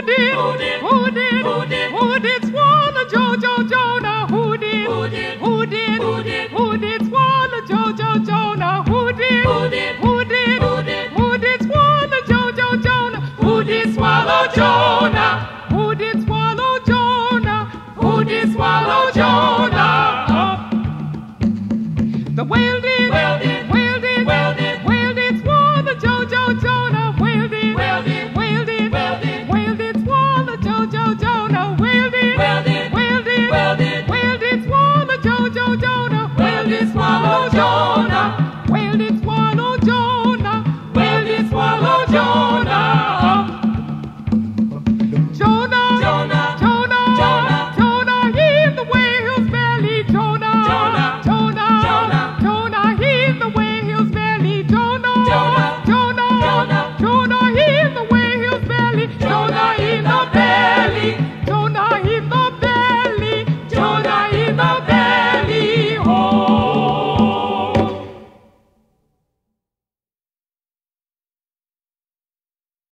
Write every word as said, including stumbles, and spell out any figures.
did? Who did? Who did? Who did? Who did swallow Jojo Jonah? Who did? Who did? Who did? Who did? Who did swallow Jojo Jonah? Who did? Who did? Who did? Who did? Who did swallow Jojo Jonah? Who did swallow Jojo?